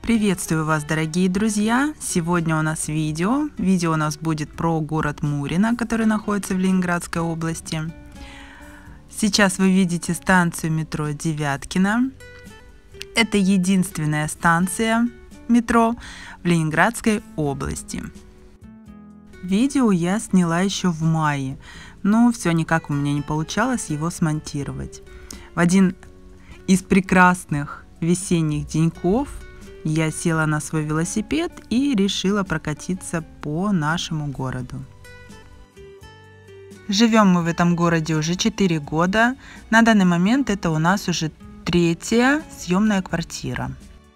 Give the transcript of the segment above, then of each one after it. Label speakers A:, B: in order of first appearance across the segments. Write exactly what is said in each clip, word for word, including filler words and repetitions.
A: Приветствую вас, дорогие друзья! Сегодня у нас видео. Видео у нас будет про город Мурино, который находится в Ленинградской области. Сейчас вы видите станцию метро Девяткино. Это единственная станция метро в Ленинградской области. Видео я сняла еще в мае, но все никак у меня не получалось его смонтировать. В один из прекрасных весенних деньков я села на свой велосипед и решила прокатиться по нашему городу. Живем мы в этом городе уже четыре года. На данный момент это у нас уже третья съемная квартира.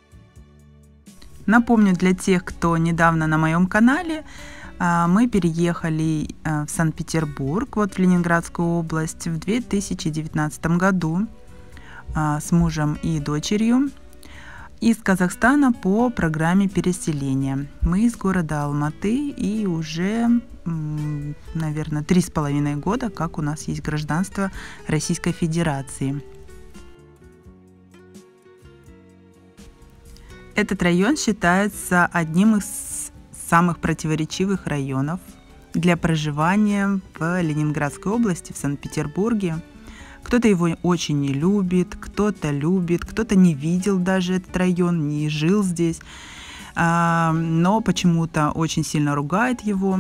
A: Напомню для тех, кто недавно на моем канале, мы переехали в Санкт-Петербург, вот в Ленинградскую область, в две тысячи девятнадцатом году с мужем и дочерью из Казахстана по программе переселения. Мы из города Алматы и уже, наверное, три с половиной года, как у нас есть гражданство Российской Федерации. Этот район считается одним из самых противоречивых районов для проживания в Ленинградской области, в Санкт-Петербурге. Кто-то его очень не любит, кто-то любит, кто-то не видел даже этот район, не жил здесь, но почему-то очень сильно ругает его.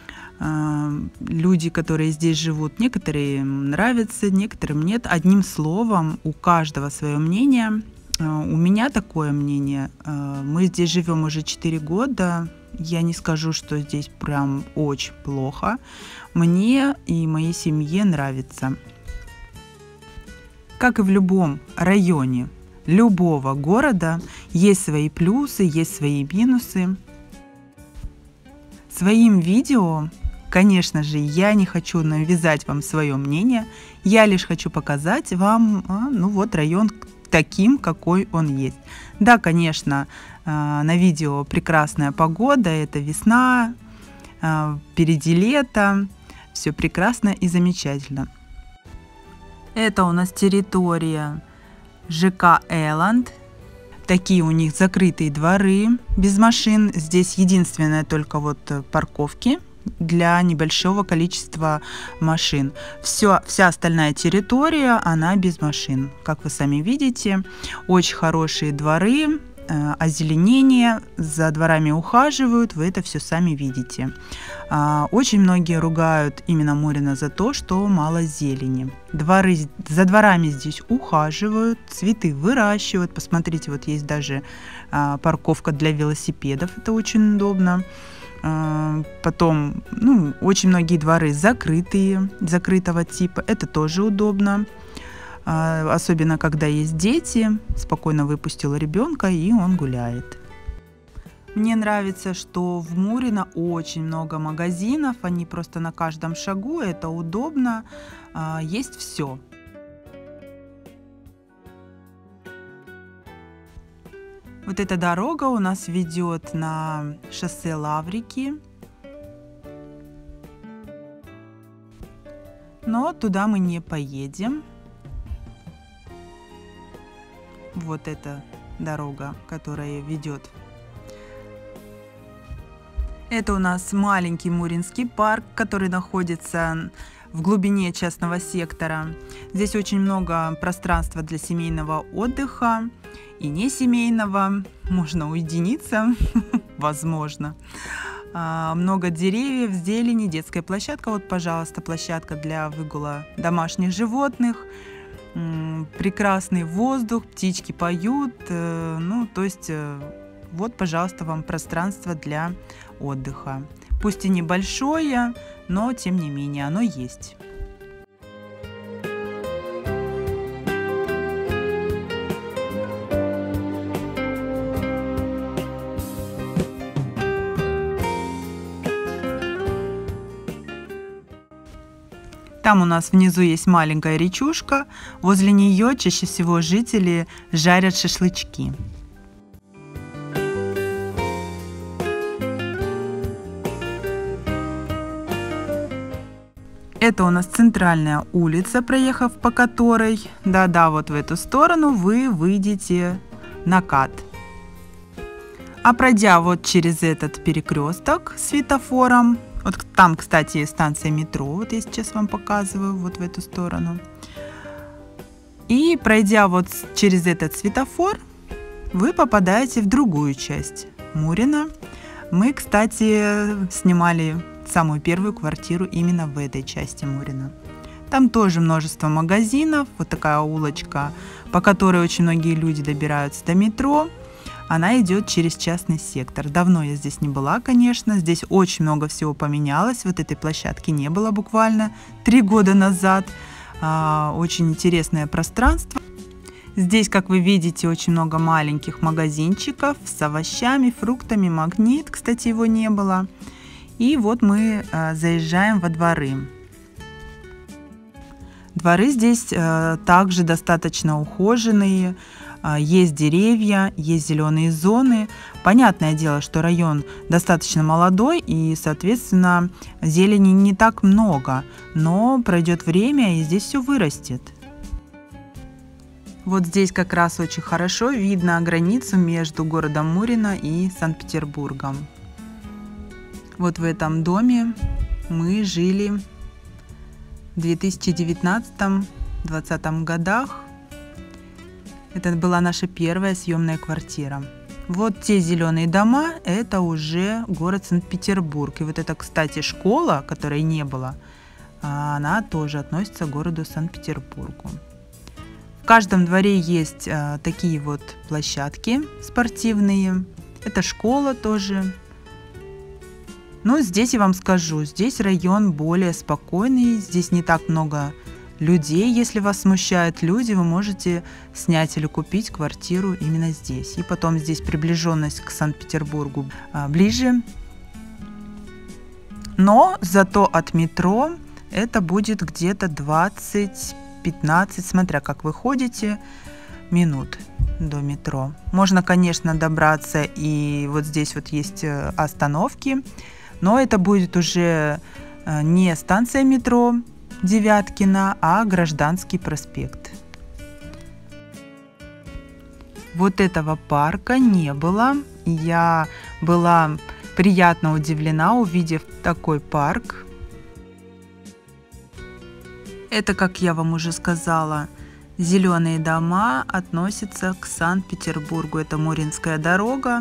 A: Люди, которые здесь живут, некоторые нравятся, некоторым нет. Одним словом, у каждого свое мнение. У меня такое мнение. Мы здесь живем уже четыре года. Я не скажу, что здесь прям очень плохо. Мне и моей семье нравится. Как и в любом районе любого города, есть свои плюсы, есть свои минусы. Своим видео, конечно же, я не хочу навязать вам свое мнение, я лишь хочу показать вам, ну вот, район таким, какой он есть. Да, конечно, на видео прекрасная погода, это весна, впереди лето, все прекрасно и замечательно. Это у нас территория ЖК Эланд. Такие у них закрытые дворы без машин. Здесь единственное только вот парковки для небольшого количества машин. Все, вся остальная территория, она без машин. Как вы сами видите, очень хорошие дворы, озеленение, за дворами ухаживают, вы это все сами видите. Очень многие ругают именно Мурино за то, что мало зелени. Дворы, за дворами здесь ухаживают, цветы выращивают. Посмотрите, вот есть даже парковка для велосипедов, это очень удобно. Потом, ну, очень многие дворы закрытые, закрытого типа, это тоже удобно. Особенно, когда есть дети, спокойно выпустила ребенка, и он гуляет. Мне нравится, что в Мурино очень много магазинов, они просто на каждом шагу, это удобно, есть все. Вот эта дорога у нас ведет на шоссе Лаврики, но туда мы не поедем. Вот эта дорога, которая ведет. Это у нас маленький Муринский парк, который находится в глубине частного сектора. Здесь очень много пространства для семейного отдыха и не семейного. Можно уединиться, возможно. Много деревьев, зелени, детская площадка. Вот, пожалуйста, площадка для выгула домашних животных. Прекрасный воздух, птички поют, ну, то есть, вот, пожалуйста, вам пространство для отдыха. Пусть и небольшое, но, тем не менее, оно есть. Там у нас внизу есть маленькая речушка, возле нее чаще всего жители жарят шашлычки. Это у нас центральная улица, проехав по которой, да-да, вот в эту сторону вы выйдете на КАТ. А пройдя вот через этот перекресток с светофором, вот там, кстати, станция метро, вот я сейчас вам показываю, вот в эту сторону. И пройдя вот через этот светофор, вы попадаете в другую часть Мурино. Мы, кстати, снимали самую первую квартиру именно в этой части Мурино. Там тоже множество магазинов, вот такая улочка, по которой очень многие люди добираются до метро. Она идет через частный сектор. Давно я здесь не была, конечно. Здесь очень много всего поменялось. Вот этой площадки не было буквально три года назад. А, очень интересное пространство. Здесь, как вы видите, очень много маленьких магазинчиков с овощами, фруктами. Магнит, кстати, его не было. И вот мы а, заезжаем во дворы. Дворы здесь а, также достаточно ухоженные. Есть деревья, есть зеленые зоны. Понятное дело, что район достаточно молодой и, соответственно, зелени не так много. Но пройдет время, и здесь все вырастет. Вот здесь как раз очень хорошо видно границу между городом Мурино и Санкт-Петербургом. Вот в этом доме мы жили в две тысячи девятнадцатом — две тысячи двадцатом годах. Это была наша первая съемная квартира. Вот те зеленые дома – это уже город Санкт-Петербург. И вот это, кстати, школа, которой не было, она тоже относится к городу Санкт-Петербургу. В каждом дворе есть а, такие вот площадки спортивные. Это школа тоже. Но здесь я вам скажу, здесь район более спокойный, здесь не так много людей. Если вас смущают люди, вы можете снять или купить квартиру именно здесь. И потом здесь приближенность к Санкт-Петербургу а, ближе. Но зато от метро это будет где-то двадцать-пятнадцать, смотря как вы ходите, минут до метро. Можно, конечно, добраться, и вот здесь вот есть остановки, но это будет уже не станция метро Девяткино, а Гражданский проспект. Вот этого парка не было. Я была приятно удивлена, увидев такой парк. Это, как я вам уже сказала, зеленые дома относятся к Санкт-Петербургу. Это Муринская дорога.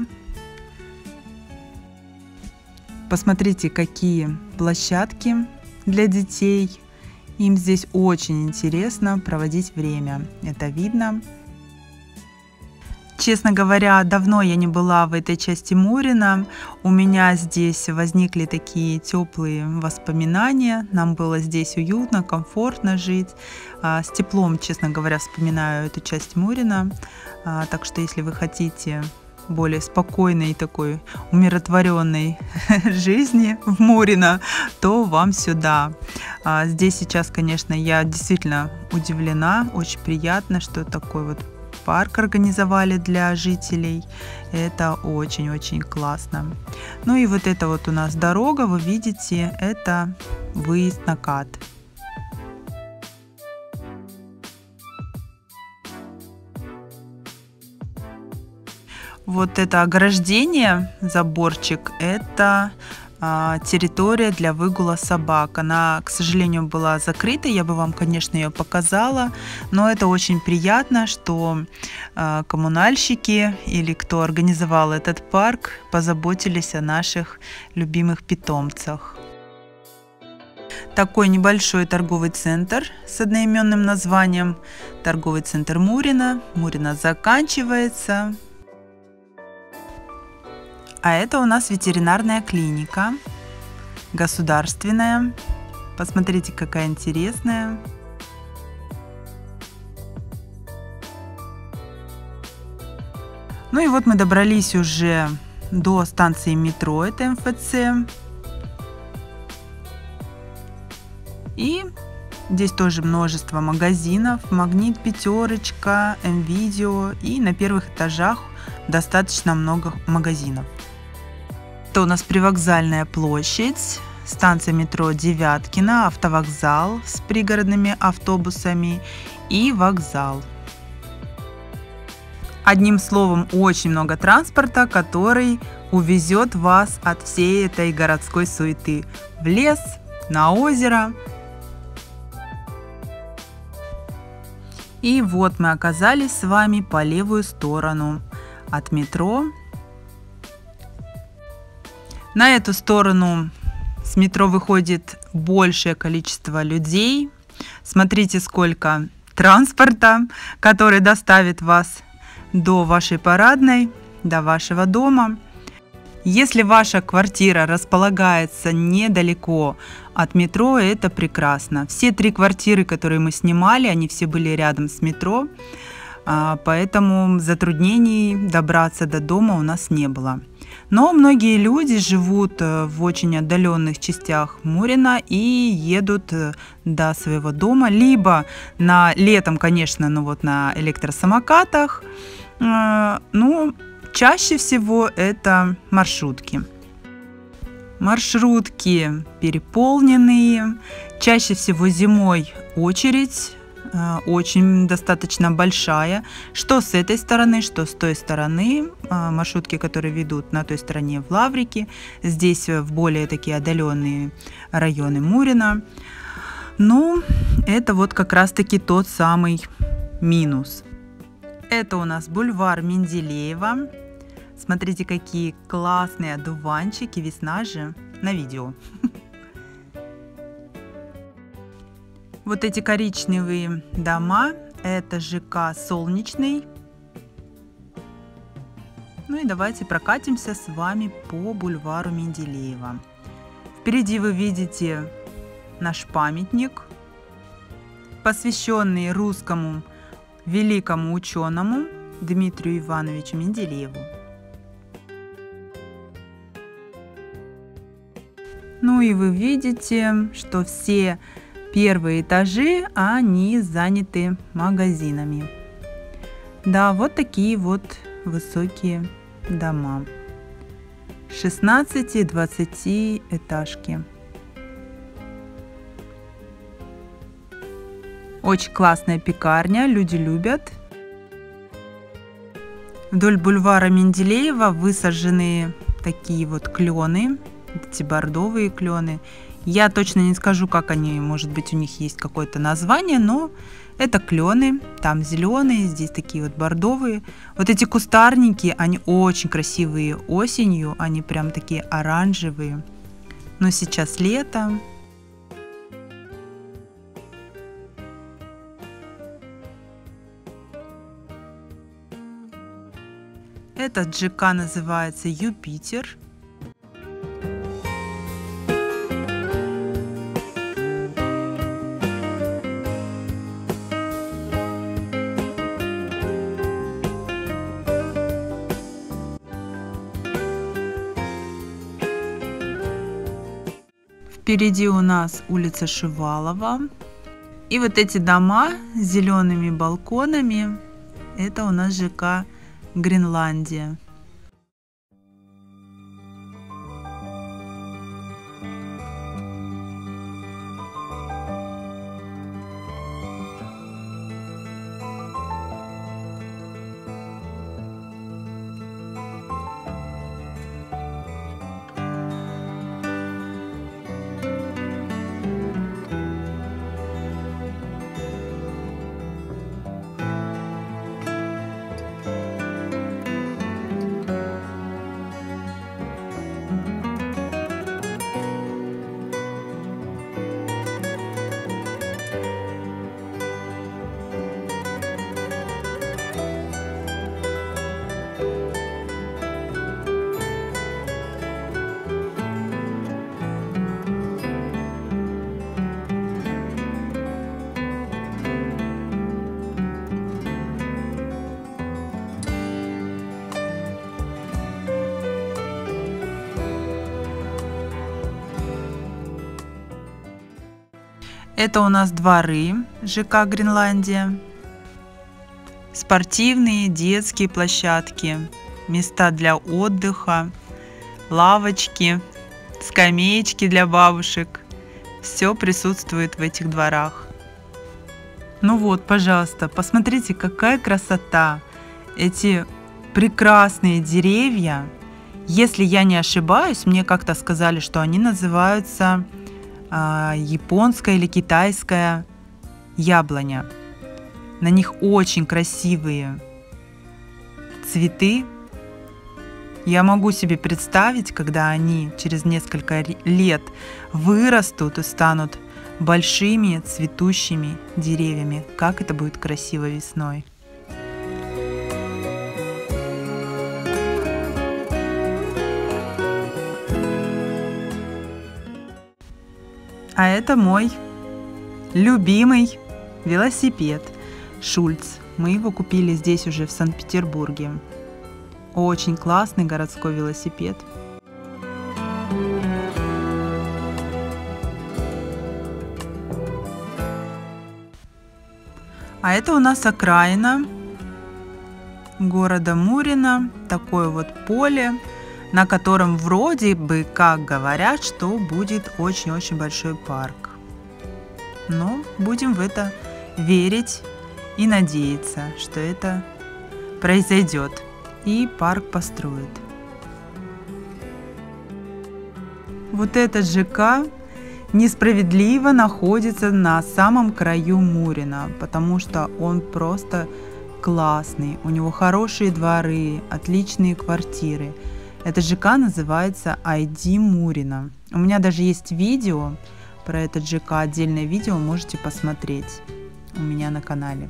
A: Посмотрите, какие площадки для детей. Им здесь очень интересно проводить время. Это видно. Честно говоря, давно я не была в этой части Мурино. У меня здесь возникли такие теплые воспоминания. Нам было здесь уютно, комфортно жить. С теплом, честно говоря, вспоминаю эту часть Мурино. Так что, если вы хотите более спокойной, такой умиротворенной жизни в Мурино, то вам сюда. А здесь сейчас, конечно, я действительно удивлена. Очень приятно, что такой вот парк организовали для жителей. Это очень-очень классно. Ну и вот это вот у нас дорога, вы видите, это выезд на КАТ. Вот это ограждение, заборчик, это а, территория для выгула собак. Она, к сожалению, была закрыта. Я бы вам, конечно, ее показала. Но это очень приятно, что а, коммунальщики или кто организовал этот парк позаботились о наших любимых питомцах. Такой небольшой торговый центр с одноименным названием. Торговый центр Мурино. Мурино заканчивается. А это у нас ветеринарная клиника, государственная. Посмотрите, какая интересная. Ну и вот мы добрались уже до станции метро, это эм эф цэ. И здесь тоже множество магазинов. Магнит, Пятерочка, М-Видео. И на первых этажах достаточно много магазинов. Это у нас привокзальная площадь, станция метро Девяткино, автовокзал с пригородными автобусами и вокзал. Одним словом, очень много транспорта, который увезет вас от всей этой городской суеты в лес, на озеро. И вот мы оказались с вами по левую сторону от метро. На эту сторону с метро выходит большее количество людей. Смотрите, сколько транспорта, который доставит вас до вашей парадной, до вашего дома. Если ваша квартира располагается недалеко от метро, это прекрасно. Все три квартиры, которые мы снимали, они все были рядом с метро, поэтому затруднений добраться до дома у нас не было. Но многие люди живут в очень отдаленных частях Мурино и едут до своего дома, либо на летом, конечно, ну вот на электросамокатах, ну, чаще всего это маршрутки. Маршрутки переполненные, чаще всего зимой очередь очень достаточно большая, что с этой стороны, что с той стороны. Маршрутки, которые ведут на той стороне в Лаврики, здесь в более такие отдаленные районы Мурино. Ну, это вот как раз-таки тот самый минус. Это у нас бульвар Менделеева. Смотрите, какие классные одуванчики, весна же, на видео. Вот эти коричневые дома, это ЖК Солнечный. Ну и давайте прокатимся с вами по бульвару Менделеева. Впереди вы видите наш памятник, посвященный русскому великому ученому Дмитрию Ивановичу Менделееву. Ну и вы видите, что все первые этажи, они заняты магазинами. Да, вот такие вот высокие дома. шестнадцати-двадцати этажки. Очень классная пекарня, люди любят. Вдоль бульвара Менделеева высажены такие вот клены, эти бордовые клены. Я точно не скажу, как они, может быть, у них есть какое-то название, но это клены, там зеленые, здесь такие вот бордовые. Вот эти кустарники, они очень красивые осенью, они прям такие оранжевые. Но сейчас лето. Этот ЖК называется Юпитер. Впереди у нас улица Шувалова. И вот эти дома с зелеными балконами, это у нас ЖК Гренландия. Это у нас дворы ЖК Гренландия. Спортивные, детские площадки, места для отдыха, лавочки, скамеечки для бабушек. Все присутствует в этих дворах. Ну вот, пожалуйста, посмотрите, какая красота. эти прекрасные деревья. Если я не ошибаюсь, мне как-то сказали, что они называются а, японская или китайская яблоня. На них очень красивые цветы. Я могу себе представить, когда они через несколько лет вырастут и станут большими цветущими деревьями, как это будет красиво весной. А это мой любимый велосипед Шульц. Мы его купили здесь уже в Санкт-Петербурге. Очень классный городской велосипед. А это у нас окраина города Мурино. Такое вот поле, на котором вроде бы как говорят, что будет очень-очень большой парк. Но будем в это верить и надеяться, что это произойдет и парк построят. Вот этот ЖК несправедливо находится на самом краю Мурино, потому что он просто классный, у него хорошие дворы, отличные квартиры. Этот ЖК называется ай ди Мурино. У меня даже есть видео про этот ЖК, отдельное видео можете посмотреть у меня на канале.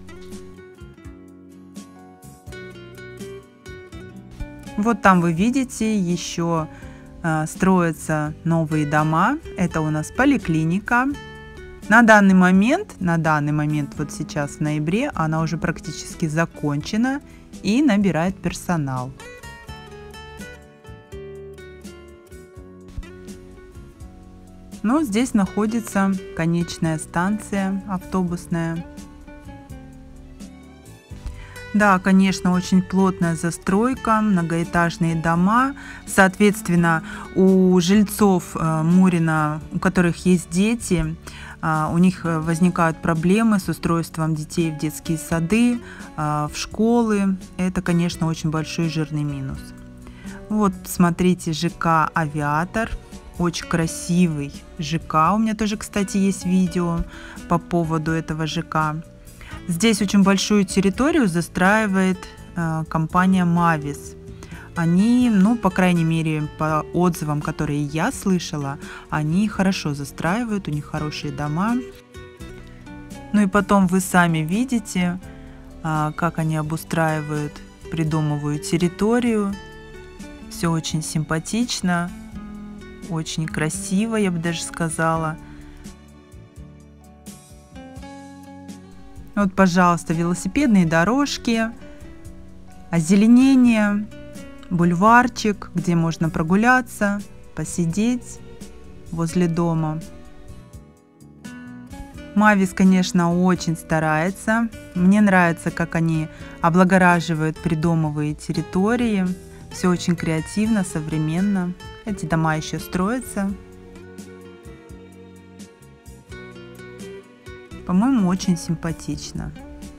A: Вот там вы видите, еще э, строятся новые дома. Это у нас поликлиника. На данный момент, на данный момент, вот сейчас в ноябре, она уже практически закончена и набирает персонал. Но здесь находится конечная станция автобусная. Да, конечно, очень плотная застройка, многоэтажные дома. Соответственно, у жильцов Мурино, у которых есть дети, у них возникают проблемы с устройством детей в детские сады, в школы. Это, конечно, очень большой жирный минус. Вот, смотрите, ЖК «Авиатор». Очень красивый ЖК. У меня тоже, кстати, есть видео по поводу этого ЖК. Здесь очень большую территорию застраивает э, компания Mavis. Они, ну, по крайней мере, по отзывам, которые я слышала, они хорошо застраивают, у них хорошие дома. Ну и потом вы сами видите, э, как они обустраивают, придумывают территорию. Все очень симпатично. Очень красиво, я бы даже сказала. Вот, пожалуйста, велосипедные дорожки, озеленение, бульварчик, где можно прогуляться, посидеть возле дома. Mavis, конечно, очень старается. Мне нравится, как они облагораживают придомовые территории. Все очень креативно, современно. Эти дома еще строятся. По-моему, очень симпатично.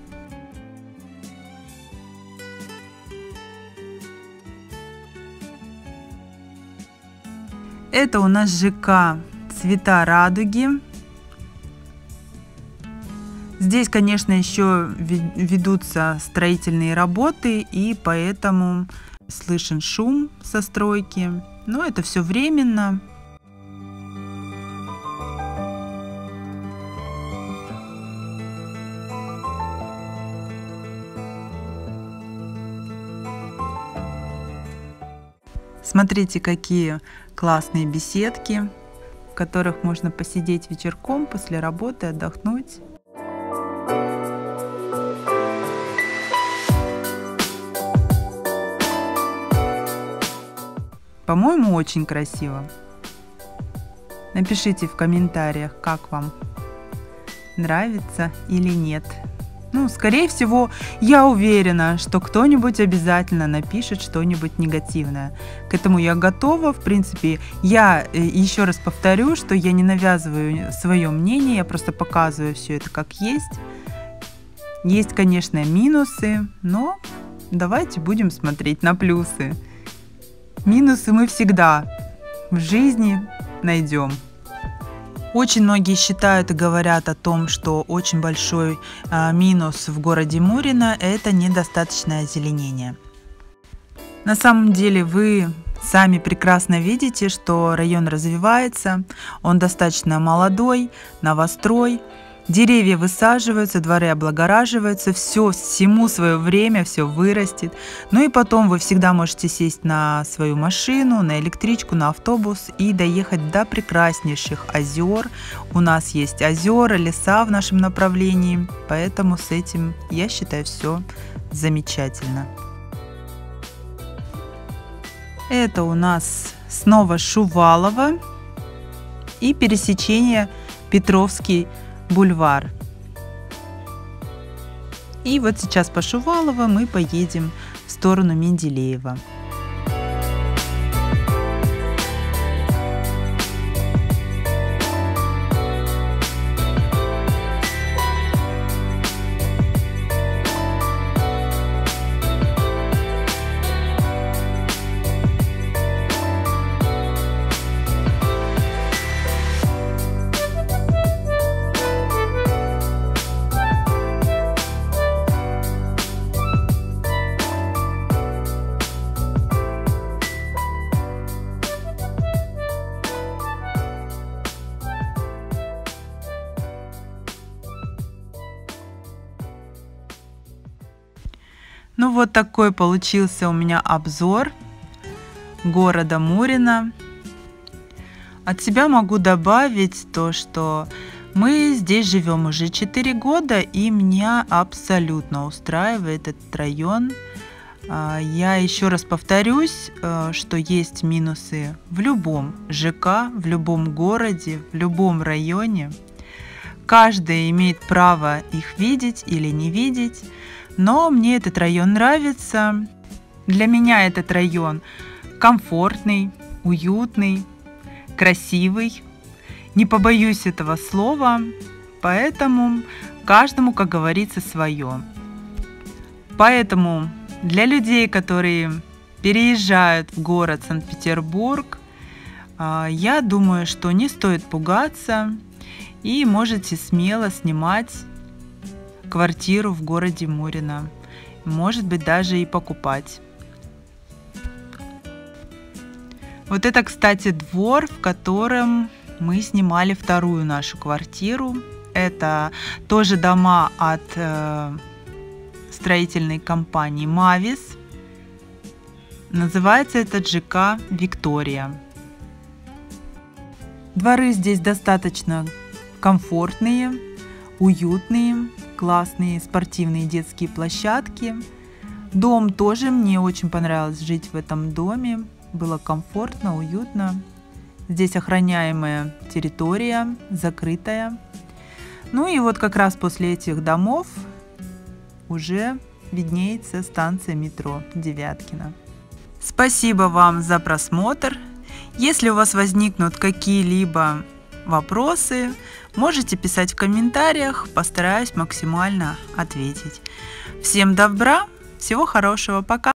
A: Это у нас ЖК «Цвета радуги». Здесь, конечно, еще ведутся строительные работы, и поэтому слышен шум со стройки. Но это все временно. Смотрите, какие классные беседки, в которых можно посидеть вечерком после работы, отдохнуть. По-моему, очень красиво. Напишите в комментариях, как вам нравится или нет. Ну, скорее всего, я уверена, что кто-нибудь обязательно напишет что-нибудь негативное. К этому я готова. В принципе, я еще раз повторю, что я не навязываю свое мнение, я просто показываю все это как есть. Есть, конечно, минусы, но давайте будем смотреть на плюсы. Минусы мы всегда в жизни найдем. Очень многие считают и говорят о том, что очень большой а, минус в городе Мурино – это недостаточное озеленение. На самом деле вы сами прекрасно видите, что район развивается, он достаточно молодой, новострой, деревья высаживаются, дворы облагораживаются, все всему свое время, все вырастет. Ну и потом вы всегда можете сесть на свою машину, на электричку, на автобус и доехать до прекраснейших озер. У нас есть озера, леса в нашем направлении, поэтому с этим, я считаю, все замечательно. Это у нас снова Шувалово и пересечение Петровский бульвар. И вот сейчас по Шувалово мы поедем в сторону Менделеева. Ну вот такой получился у меня обзор города Мурино. От себя могу добавить то, что мы здесь живем уже четыре года, и меня абсолютно устраивает этот район. Я еще раз повторюсь, что есть минусы в любом ЖК, в любом городе, в любом районе. Каждый имеет право их видеть или не видеть. Но мне этот район нравится. Для меня этот район комфортный, уютный, красивый. Не побоюсь этого слова, поэтому каждому, как говорится, свое. Поэтому для людей, которые переезжают в город Санкт-Петербург, я думаю, что не стоит пугаться и можете смело снимать квартиру в городе Мурино, может быть, даже и покупать. Вот это, кстати, двор, в котором мы снимали вторую нашу квартиру. Это тоже дома от э, строительной компании Мавис. Называется этот ЖК Виктория. Дворы здесь достаточно комфортные, уютные, классные спортивные детские площадки. Дом тоже, мне очень понравилось жить в этом доме. Было комфортно, уютно. Здесь охраняемая территория, закрытая. Ну и вот как раз после этих домов уже виднеется станция метро Девяткино. Спасибо вам за просмотр. Если у вас возникнут какие-либо вопросы, можете писать в комментариях, постараюсь максимально ответить. Всем добра, всего хорошего, пока!